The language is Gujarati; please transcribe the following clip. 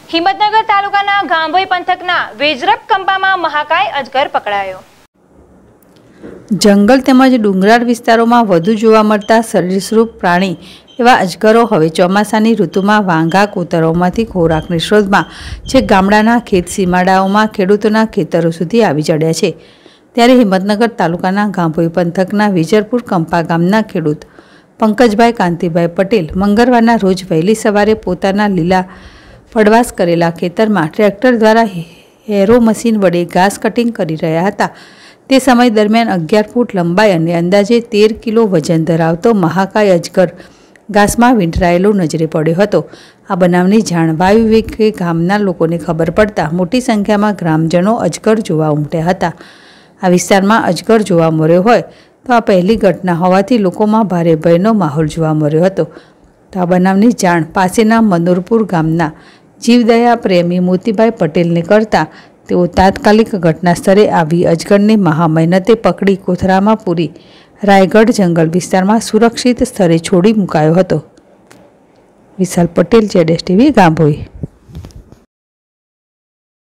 હિંમતનગર તાલુકાના ગાંભોઈ પંથકના વેજરપ કંપામાં મહાકાય અજગર પકડાયો। જંગલ તેમજ ડુંગરાળ વિસ્તારોમાં વધુ જોવા મળતા સરીસૃપ પ્રાણી એવા અજગરો હવે ચોમાસાની ઋતુમાં વાંઘા કોતરોમાંથી ખોરાકની શોધમાં છેક ગામડાના ખેત સીમાડાઓમાં ખેડૂતોના ખેતરો સુધી આવી ચડ્યા છે। ત્યારે હિંમતનગર તાલુકાના ગાંભોઈ પંથકના વિજરપુર કંપા ગામના ખેડૂત પંકજભાઈ કાંતિભાઈ પટેલ મંગળવારના રોજ વહેલી સવારે પોતાના લીલા પડવાસ કરેલા ખેતરમાં ટ્રેક્ટર દ્વારા હેરો મશીન વડે ઘાસ કટિંગ કરી રહ્યા હતા। તે સમય દરમિયાન 11 ફૂટ લંબાઈ અને અંદાજે 13 કિલો વજન ધરાવતો મહાકાય અજગર ઘાસમાં વીંટળાયેલો નજરે પડ્યો હતો। આ બનાવની જાણ વાયુ વેગે ગામના લોકોને ખબર પડતા મોટી સંખ્યામાં ગ્રામજનો અજગર જોવા ઉમટ્યા હતા। આ વિસ્તારમાં અજગર જોવા મળ્યો હોય તો આ પહેલી ઘટના હોવાથી લોકોમાં ભારે ભયનો માહોલ જોવા મળ્યો હતો। તો આ બનાવની જાણ પાસેના મનોરપુર ગામના જીવદયા પ્રેમી મોતીભાઈ પટેલને કરતા તેઓ તાત્કાલિક ઘટના સ્થળે આવી અજગરને મહામહેનતે પકડી કોથરામાં પૂરી રાયગઢ જંગલ વિસ્તારમાં સુરક્ષિત સ્થળે છોડી મુકાયો હતો। વિશાલ પટેલ, ZSTV, ગાંભોઈ।